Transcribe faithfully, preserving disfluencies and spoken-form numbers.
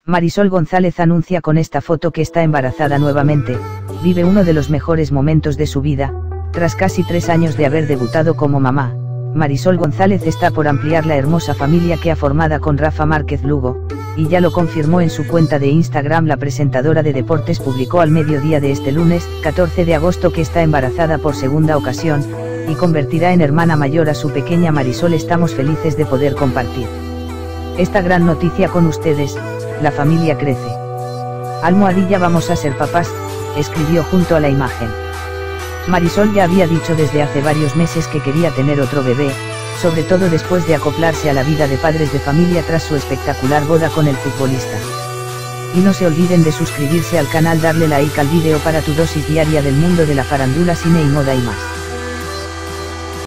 Marisol González anuncia con esta foto que está embarazada nuevamente, vive uno de los mejores momentos de su vida, tras casi tres años de haber debutado como mamá. Marisol González está por ampliar la hermosa familia que ha formado con Rafa Márquez Lugo, y ya lo confirmó en su cuenta de Instagram. La presentadora de deportes publicó al mediodía de este lunes, catorce de agosto, que está embarazada por segunda ocasión, y convertirá en hermana mayor a su pequeña Marisol. Estamos felices de poder compartir esta gran noticia con ustedes, la familia crece. Almohadilla vamos a ser papás, escribió junto a la imagen. Marisol ya había dicho desde hace varios meses que quería tener otro bebé, sobre todo después de acoplarse a la vida de padres de familia tras su espectacular boda con el futbolista. Y no se olviden de suscribirse al canal, darle like al vídeo para tu dosis diaria del mundo de la farándula, cine y moda y más.